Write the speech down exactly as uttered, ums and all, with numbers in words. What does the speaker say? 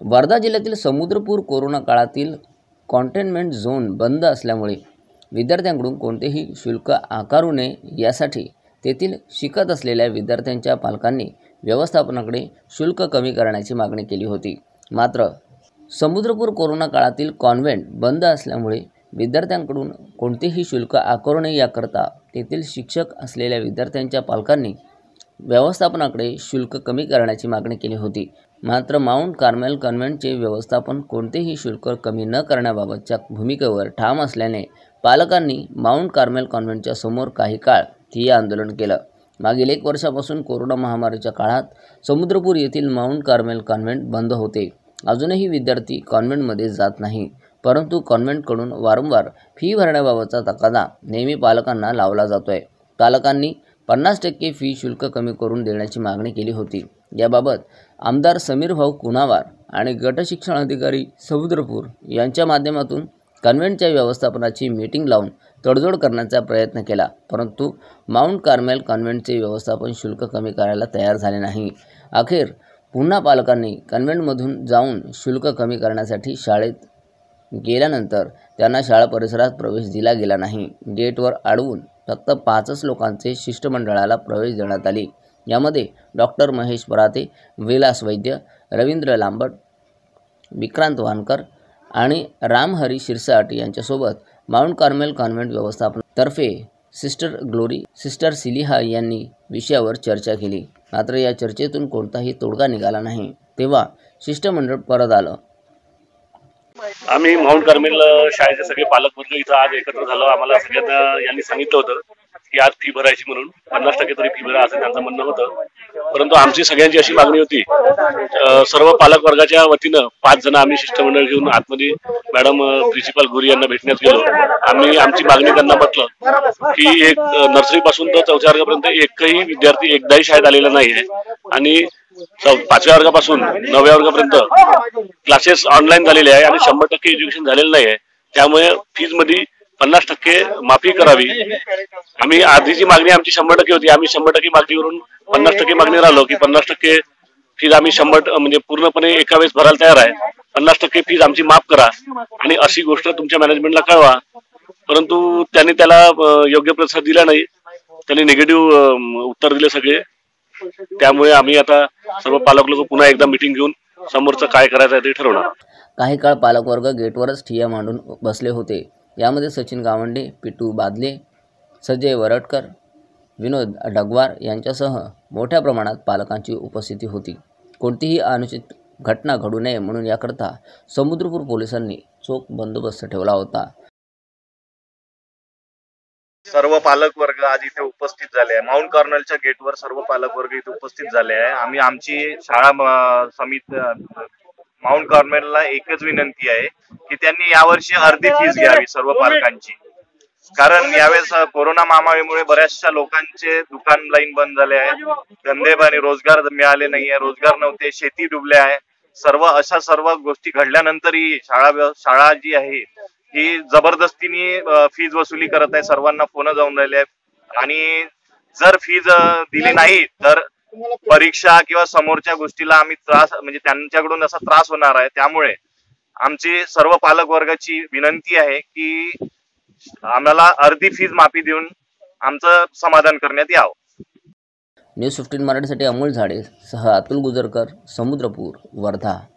वर्धा जिल्ह्यातील समुद्रपूर कोरोना काळातील containment zone बंद असल्यामुळे विद्यार्थ्यांकडून कोणतेही शुल्क आकारू नये यासाठी तेथील शिकत असलेल्या विद्यार्थ्यांच्या पालकांनी व्यवस्थापनाकडे शुल्क कमी करण्याची मागणी केली होती। मात्र समुद्रपूर कोरोना काळातील कॉन्व्हेंट बंद असल्यामुळे विद्यार्थ्यांकडून कोणतेही शुल्क आकारू नये याकरता तेथील शिक्षक असलेल्या विद्यार्थ्यांच्या पालकांनी व्यवस्थापनाकडे शुल्क कमी करण्याची मागणी केली होती। मात्र माउंट कार्मेल कॉन्व्हेंटचे व्यवस्थापन कोणतेही शुल्क कमी न करण्याबाबतच्या भूमिकेवर ठाम असल्याने पालकांनी माउंट कार्मेल कॉन्व्हेंटच्या समोर काही काळ ठिय्या आंदोलन केलं। मागील एक वर्षापासून कोरोना महामारीच्या काळात समुद्रपूर येथील माउंट कार्मेल कॉन्व्हेंट बंद होते। अजूनही विद्यार्थी कॉन्व्हेंटमध्ये जात नाही, परंतु कॉन्व्हेंटकडून वारंवार फी भरण्याबाबतचा तकादा नेहमी पालकांना लावला जातोय। पालकांनी पन्नास टक्के फी शुल्क कमी करून देण्याची मागणी केली होती। याबाबत आमदार समीर भाऊ कुणावार आणि गट शिक्षण अधिकारी समुद्रपूर यांच्या माध्यमातून कॉन्व्हेंटच्या व्यवस्थापनाची मीटिंग लावून तडजोड करण्याचा प्रयत्न केला, परंतु माउंट कार्मेल कॉन्व्हेंटचे व्यवस्थापन शुल्क कमी करायला तयार झाले नाही। अखेर पुन्हा पालकांनी कॉन्व्हेंटमधून जाऊन शुल्क कमी करण्यासाठी शाळेत गेल्यानंतर त्यांना शाळा परिसरात प्रवेश दिला गेला नाही। गेटवर अडवून फक्त पाचच लोकांचे शिष्टमंडळाला प्रवेश देण्यात आले। यामध्ये डॉक्टर महेश पराते, विलास वैद्य, रवींद्र लांबट, विक्रांत वानकर आणि रामहरी शिरसाट यांच्यासोबत माउंट कार्मेल कॉन्व्हेंट व्यवस्थापनातर्फे सिस्टर ग्लोरी, सिस्टर सिलिहा यांनी विषयावर चर्चा केली। मात्र या चर्चेतून कोणताही तोडगा निघाला नाही। तेव्हा शिष्टमंडळ परत आलं। आम्ही माउंट कार्मेल शाळेचे सगळे पालक वर्ग इथं आज एकत्र झालो। आम्हाला सगळ्यांना यांनी सांगितलं होतं की आज फी भरायची म्हणून पन्नास टक्के तरी फी भरा असं त्यांचं म्हणणं होतं, परंतु आमची सगळ्यांची अशी मागणी होती। सर्व पालक वर्गाच्या वतीनं पाच जण आम्ही शिष्टमंडळ घेऊन आतमध्ये मॅडम प्रिन्सिपल गुरी यांना भेटण्यात गेलो। आम्ही आमची मागणी त्यांना म्हटलं की एक नर्सरी पासून तर चौथ्या वर्गापर्यंत एकही विद्यार्थी एकदाही शाळेत आलेला नाही आहे आणि पाचव्या वर्गापासून नवव्या वर्गापर्यंत क्लासेस ऑनलाईन झालेले आहे आणि शंभर टक्के एज्युकेशन झालेलं नाही आहे। त्यामुळे फीज मध्ये पन्नास टक्के माफी करावी। आम्ही आधीची मागणी आमची शंभर टक्के होती, आम्ही शंभर टक्के मागणीवरून पन्नास टक्के मागणी राहिलो की पन्नास टक्के फीज आम्ही शंभर म्हणजे पूर्णपणे एका वेळेस भरायला तयार आहे। पन्नास टक्के फीज आमची माफ करा आणि अशी गोष्ट तुमच्या मॅनेजमेंटला कळवा, परंतु त्यांनी त्याला योग्य प्रतिसाद दिला नाही। त्यांनी निगेटिव्ह उत्तर दिले सगळे। त्यामुळे आम्ही आता सर्व पालक लोक पुन्हा एकदा मीटिंग घेऊन समोरचं काय करायचं आहे ते ठरवणार। काही काळ पालक वर्ग गेटवरच ठिय्या मांडून बसले होते। यामध्ये सचिन गावंडे, पिटू बादले, संजय वरटकर, विनोद डगवार यांच्यासह मोठ्या प्रमाणात पालकांची उपस्थिती होती। कोणतीही अनुचित घटना घडू नये म्हणून याकरता समुद्रपूर पोलिसांनी चोख बंदोबस्त ठेवला होता। सर्व पालक वर्ग आज इथे उपस्थित झाले आहे। माउंट कार्मेलच्या गेटवर सर्व पालक वर्ग इथे उपस्थित झाले आहे। आम्ही आमची शाळा समिती माउंट कार्मेलला एकच विनंती आहे की त्यांनी यावर्षी अर्धी फीस घ्यावी सर्व पालकांची, कारण यावेळेस कोरोना महामारीमुळे बऱ्याचशा लोकांचे दुकान लाईन बंद झाले आहे, धंदे आणि रोजगार मिळाले नाहीये, रोजगार नव्हते, शेती डुबले आहे। सर्व अशा सर्व गोष्टी घडल्यानंतरही शाळा शाळा जी आहे ही जबरदस्तीने फीज वसुली करत आहे। सर्वांना फोन जाऊन राहिले आहेत आणि जर फीज दिली नाही तर परीक्षा किंवा समोरच्या गोष्टीला आम्ही त्रास म्हणजे त्यांच्याकडून असा त्रास होणार आहे। त्यामुळे आमची सर्व पालक वर्गाची विनंती आहे की आम्हाला अर्धी फीज माफी देऊन आमचं समाधान करण्यात यावं। न्यूज फिफ्टीन मराठीसाठी अमोल झाडे सह अतुल गुजरकर, समुद्रपूर, वर्धा।